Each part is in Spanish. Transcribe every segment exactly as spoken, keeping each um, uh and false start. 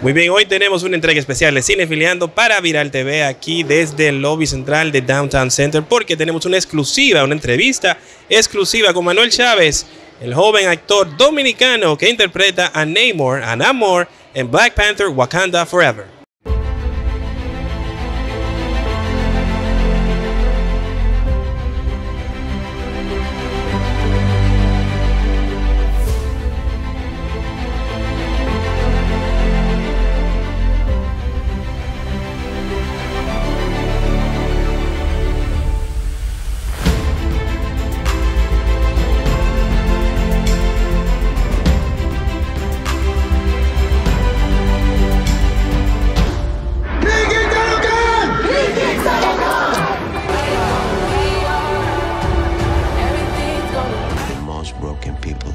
Muy bien, hoy tenemos una entrega especial de Cinefiliando para Viral T V aquí desde el lobby central de Downtown Center porque tenemos una exclusiva, una entrevista exclusiva con Manuel Chávez, el joven actor dominicano que interpreta a Namor, a Namor en Black Panther Wakanda Forever. Broken people.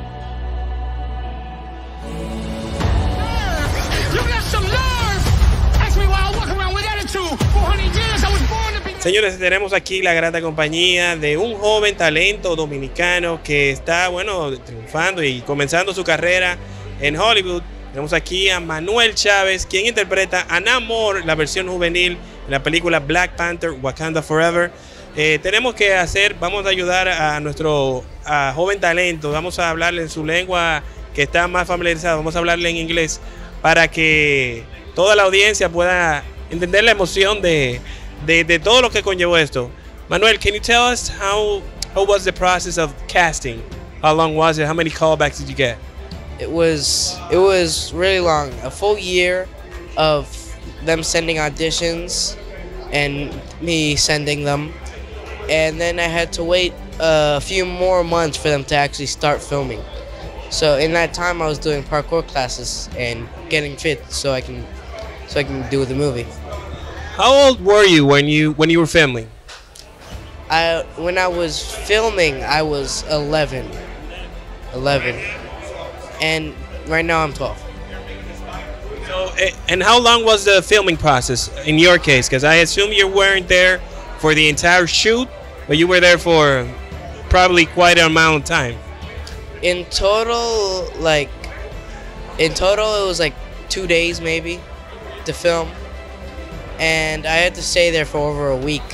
Señores, tenemos aquí la grata compañía de un joven talento dominicano que está, bueno, triunfando y comenzando su carrera en Hollywood. Tenemos aquí a Manuel Chávez, quien interpreta a Namor, la versión juvenil en la película Black Panther Wakanda Forever. Eh, tenemos que hacer, vamos a ayudar a nuestro a joven talento, vamos a hablarle en su lengua que está más familiarizado, vamos a hablarle en inglés para que toda la audiencia pueda entender la emoción de, de, de todo lo que conllevó esto. Manuel, can you tell us how, how was the process of casting? How long was it? How many callbacks did you get? It was, it was really long, a full year of them sending auditions and me sending them. And then I had to wait a few more months for them to actually start filming. So in that time, I was doing parkour classes and getting fit so I can, so I can do the movie. How old were you when you when you were filming? I when I was filming, I was eleven, eleven, and right now I'm twelve. So, and how long was the filming process in your case? Because I assume you weren't there for the entire shoot, but you were there for probably quite an amount of time. In total, like, in total it was like two days maybe to film, and I had to stay there for over a week.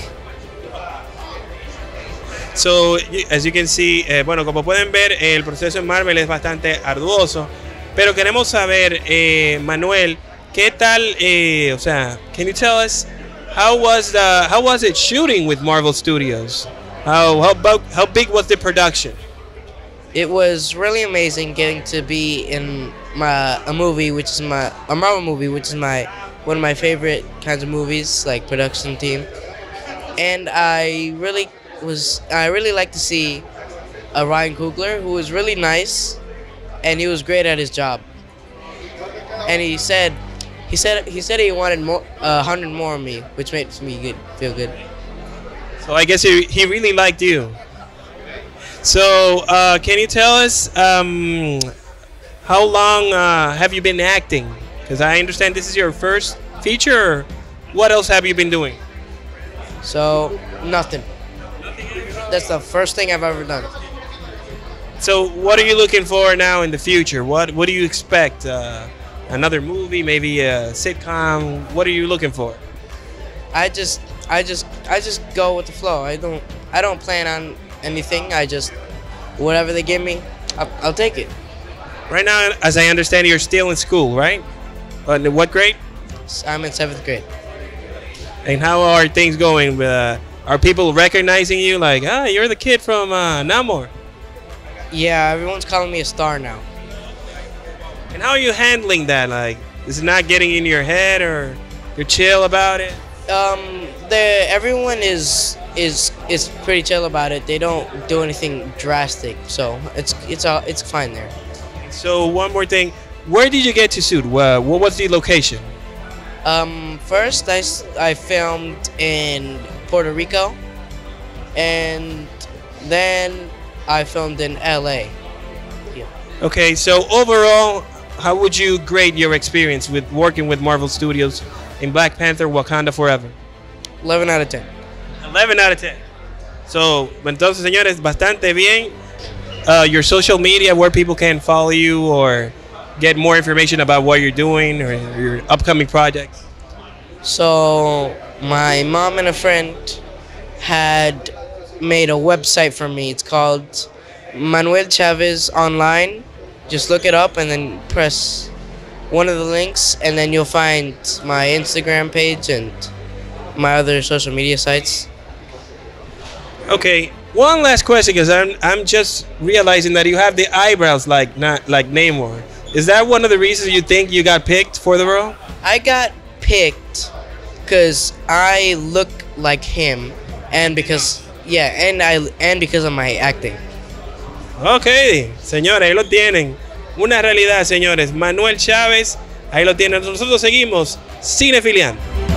So, as you can see, eh, bueno, como pueden ver, el proceso en Marvel es bastante arduoso, pero queremos saber, eh, Manuel, ¿qué tal, eh, o sea, can you tell us How was the how was it shooting with Marvel Studios? How how about how big was the production? It was really amazing getting to be in my a movie, which is my a Marvel movie, which is my one of my favorite kinds of movies, like production team. And I really was I really like to see a Ryan Coogler, who was really nice, and he was great at his job. And he said. He said he said he wanted more, a uh, hundred more of me, which makes me good, feel good. So I guess he, he really liked you. So uh, can you tell us um, how long uh, have you been acting? Because I understand this is your first feature. What else have you been doing? So nothing. That's the first thing I've ever done. So what are you looking for now in the future? What what do you expect? Uh, Another movie, maybe a sitcom. What are you looking for? I just, I just, I just go with the flow. I don't, I don't plan on anything. I just, whatever they give me, I'll, I'll take it. Right now, as I understand, you're still in school, right? Uh, in what grade? I'm in seventh grade. And how are things going? Uh, are people recognizing you? Like, ah, you're the kid from uh, Namor. Yeah, everyone's calling me a star now. And how are you handling that? Like, is it not getting in your head, or you're chill about it? Um, the everyone is is is pretty chill about it. They don't do anything drastic, so it's it's all it's fine there. So one more thing, where did you get to shoot? Uh, what was the location? Um, first I I filmed in Puerto Rico, and then I filmed in L A. Yeah. Okay, so overall, how would you grade your experience with working with Marvel Studios in Black Panther Wakanda Forever? eleven out of ten. eleven out of ten. So, entonces, señores, bastante bien. Uh, your social media, where people can follow you or get more information about what you're doing or your upcoming projects? So my mom and a friend had made a website for me. It's called Manuel Chavez Online. Just look it up and then press one of the links, and then you'll find my Instagram page and my other social media sites. Okay, one last question, because I'm I'm just realizing that you have the eyebrows like not like Namor. Is that one of the reasons you think you got picked for the role? I got picked because I look like him, and because yeah, and I and because of my acting. Ok, señores, ahí lo tienen. Una realidad, señores. Manuel Chávez, ahí lo tienen. Nosotros seguimos cinefiliando.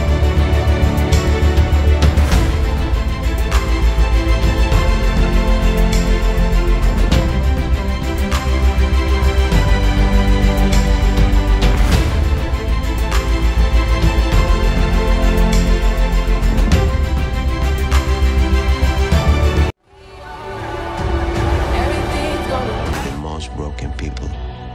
Broken people.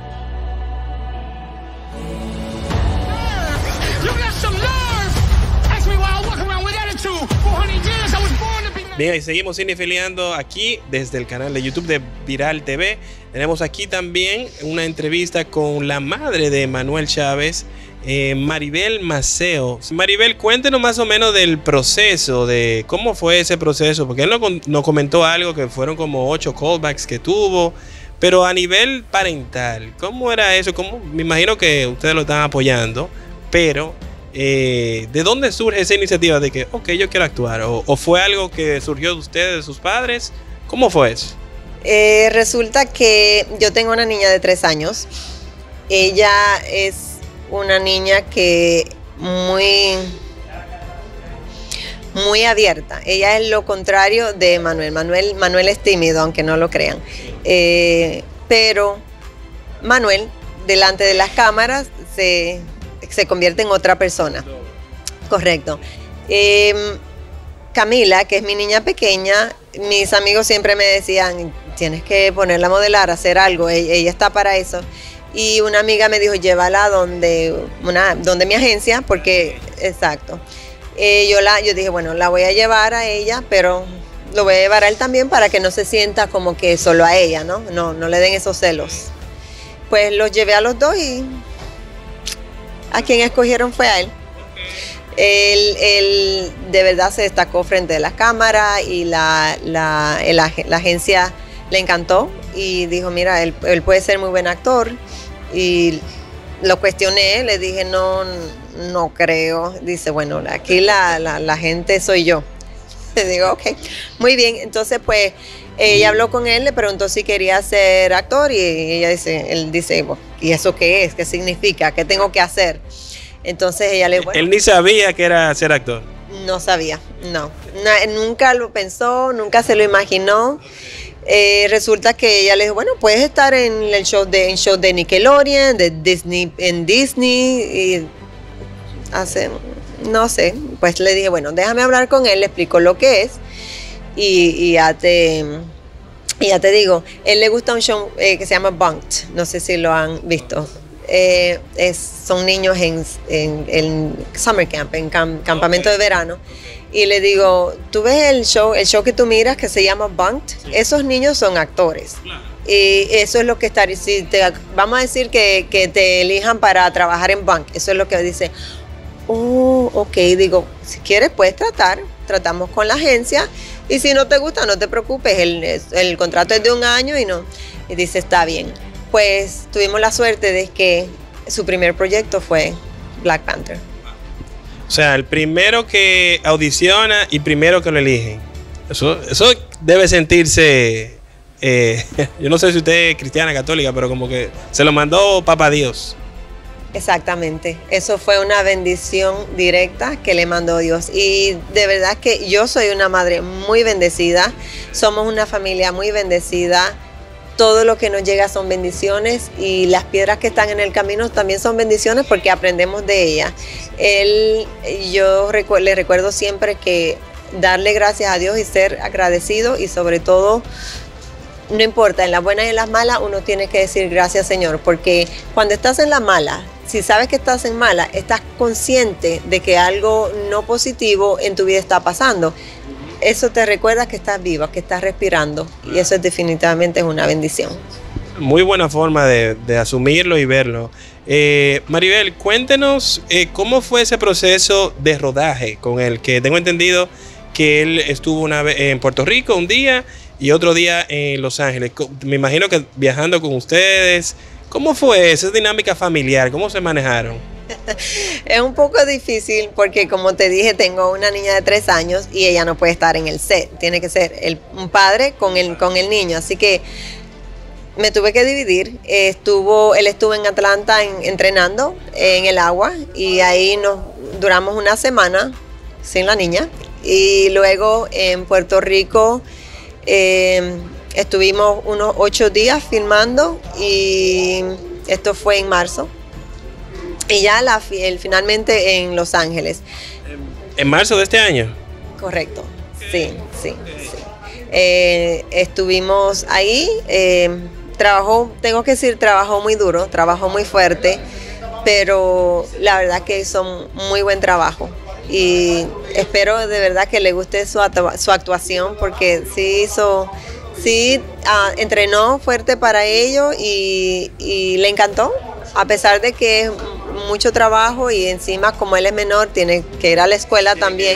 Bien, y seguimos cinefiliando aquí desde el canal de YouTube de Viral T V. Tenemos aquí también una entrevista con la madre de Manuel Chávez, eh, Maribel Maceo. Maribel, cuéntenos más o menos del proceso, de cómo fue ese proceso, porque él nos, nos comentó algo que fueron como ocho callbacks que tuvo. Pero a nivel parental, ¿cómo era eso? ¿Cómo? Me imagino que ustedes lo están apoyando, pero eh, ¿de dónde surge esa iniciativa de que, ok, yo quiero actuar? ¿O, o fue algo que surgió de ustedes, de sus padres? ¿Cómo fue eso? Eh, resulta que yo tengo una niña de tres años. Ella es una niña que muy... muy abierta. Ella es lo contrario de Manuel. Manuel, Manuel es tímido, aunque no lo crean. Eh, pero Manuel, delante de las cámaras, se, se convierte en otra persona. Correcto. Eh, Camila, que es mi niña pequeña, mis amigos siempre me decían, tienes que ponerla a modelar, hacer algo, ella, ella está para eso. Y una amiga me dijo, llévala donde, una, donde mi agencia, porque, exacto. Eh, yo, la, yo dije, bueno, la voy a llevar a ella, pero lo voy a llevar a él también para que no se sienta como que solo a ella, ¿no? No, no le den esos celos. Pues los llevé a los dos y a quien escogieron fue a él. Él, él de verdad se destacó frente a las cámaras y la, la, la, la agencia le encantó y dijo, mira, él, él puede ser muy buen actor. Y lo cuestioné, le dije, no, no creo. Dice, bueno, aquí la, la, la gente soy yo. Le digo, ok, muy bien. Entonces, pues, ella habló con él, le preguntó si quería ser actor y ella dice, él dice, bueno, ¿y eso qué es? ¿Qué significa? ¿Qué tengo que hacer? Entonces ella le dijo, bueno, él ni sabía que era ser actor. No sabía, no. Na, nunca lo pensó, nunca se lo imaginó. Eh, resulta que ella le dijo, bueno, puedes estar en el show de, en show de Nickelodeon, de Disney, en Disney, y hace, no sé, pues le dije, bueno, déjame hablar con él, le explico lo que es, y, y ya te, y ya te digo, él le gusta un show eh, que se llama Bunked, no sé si lo han visto. Eh, es, son niños en, en, en summer camp, en camp, campamento de verano. Y le digo, tú ves el show, el show que tú miras que se llama Bunked, sí. Esos niños son actores. Claro. Y eso es lo que está, si te, vamos a decir que, que te elijan para trabajar en Bunked, eso es lo que dice, oh, ok, digo, si quieres puedes tratar, tratamos con la agencia, y si no te gusta, no te preocupes, el, el contrato es de un año y no, y dice, está bien. Pues tuvimos la suerte de que su primer proyecto fue Black Panther. O sea, el primero que audiciona y primero que lo eligen. Eso, eso debe sentirse, eh, yo no sé si usted es cristiana, católica, pero como que se lo mandó Papá Dios. Exactamente, eso fue una bendición directa que le mandó Dios. Y de verdad que yo soy una madre muy bendecida, somos una familia muy bendecida. Todo lo que nos llega son bendiciones y las piedras que están en el camino también son bendiciones porque aprendemos de ellas. Él, yo recu le recuerdo siempre que darle gracias a Dios y ser agradecido y sobre todo no importa, en las buenas y en las malas uno tiene que decir gracias Señor, porque cuando estás en la mala, si sabes que estás en mala, estás consciente de que algo no positivo en tu vida está pasando. Eso te recuerda que estás viva, que estás respirando, y eso es definitivamente es una bendición. Muy buena forma de, de asumirlo y verlo. Eh, Maribel, cuéntenos eh, cómo fue ese proceso de rodaje con él, que tengo entendido que él estuvo una vez en Puerto Rico un día y otro día en Los Ángeles. Me imagino que viajando con ustedes. ¿Cómo fue esa dinámica familiar? ¿Cómo se manejaron? Es un poco difícil porque, como te dije, tengo una niña de tres años y ella no puede estar en el set. Tiene que ser el, un padre con el, con el niño. Así que me tuve que dividir. Estuvo, él estuvo en Atlanta en, entrenando en el agua y ahí nos duramos una semana sin la niña. Y luego en Puerto Rico eh, estuvimos unos ocho días filmando y esto fue en marzo. Y ya la, el, finalmente en Los Ángeles. ¿En marzo de este año? Correcto, sí, sí, sí. Eh, estuvimos ahí, eh, trabajó, tengo que decir, trabajó muy duro, trabajó muy fuerte, pero la verdad que hizo muy buen trabajo. Y espero de verdad que le guste su, su actuación, porque sí hizo, sí uh, entrenó fuerte para ello y, y le encantó, a pesar de que es mucho trabajo y encima como él es menor tiene que ir a la escuela también.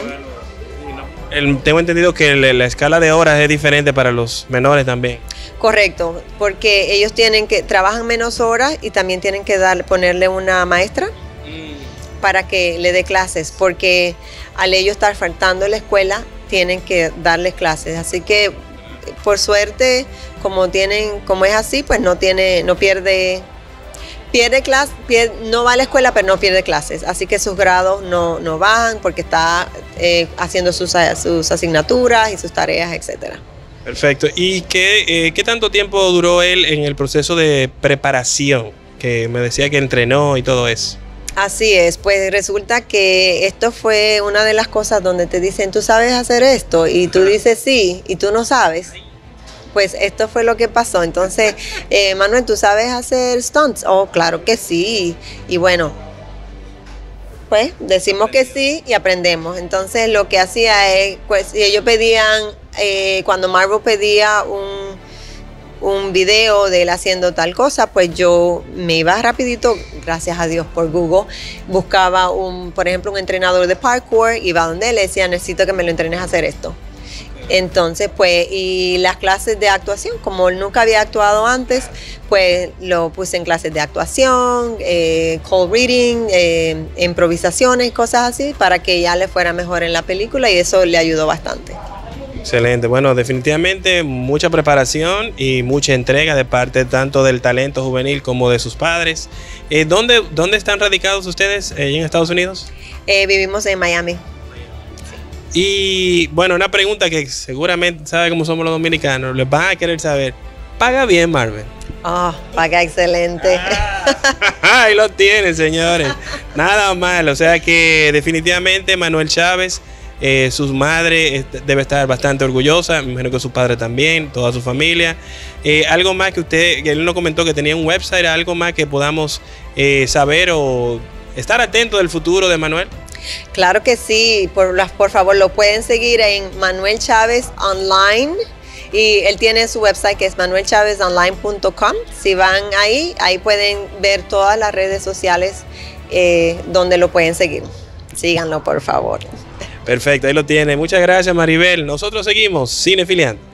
El, tengo entendido que la, la escala de horas es diferente para los menores también. Correcto, porque ellos tienen que trabajan menos horas y también tienen que dar, ponerle una maestra mm. para que le dé clases, porque al ellos estar faltando en la escuela tienen que darles clases. Así que por suerte, como tienen, como es así, pues no tiene, no pierde. Pierde clase, pierde, no va a la escuela, pero no pierde clases. Así que sus grados no, no bajan porque está eh, haciendo sus, sus asignaturas y sus tareas, etcétera. Perfecto. ¿Y qué, eh, qué tanto tiempo duró él en el proceso de preparación? Que me decía que entrenó y todo eso. Así es, pues resulta que esto fue una de las cosas donde te dicen, ¿tú sabes hacer esto? Y tú dices sí, y tú no sabes. Pues esto fue lo que pasó. Entonces, eh, Manuel, ¿tú sabes hacer stunts? Oh, claro que sí. Y bueno, pues decimos que sí y aprendemos. Entonces, lo que hacía es, pues ellos pedían, eh, cuando Marvel pedía un, un video de él haciendo tal cosa, pues yo me iba rapidito, gracias a Dios por Google, buscaba, un, por ejemplo, un entrenador de parkour, iba donde él, le decía, necesito que me lo entrenes a hacer esto. Entonces, pues, y las clases de actuación, como él nunca había actuado antes, pues lo puse en clases de actuación, eh, cold reading, eh, improvisaciones, cosas así, para que ya le fuera mejor en la película y eso le ayudó bastante. Excelente, bueno, definitivamente mucha preparación y mucha entrega de parte tanto del talento juvenil como de sus padres. Eh, ¿dónde, ¿Dónde están radicados ustedes eh, en Estados Unidos? Eh, vivimos en Miami. Y bueno, una pregunta que seguramente sabe cómo somos los dominicanos, les van a querer saber, ¿paga bien Marvel? Oh, paga excelente. Ah, ahí lo tienen, señores. Nada mal, o sea que definitivamente Manuel Chávez, eh, su madre debe estar bastante orgullosa, me imagino que su padre también, toda su familia. Eh, algo más que usted, que él nos comentó que tenía un website, algo más que podamos eh, saber o estar atentos del futuro de Manuel. Claro que sí, por, por favor lo pueden seguir en Manuel Chávez Online y él tiene su website que es manuel chavez online punto com. Si van ahí, ahí pueden ver todas las redes sociales eh, donde lo pueden seguir. Síganlo, por favor. Perfecto, ahí lo tiene. Muchas gracias, Maribel. Nosotros seguimos cinefiliando.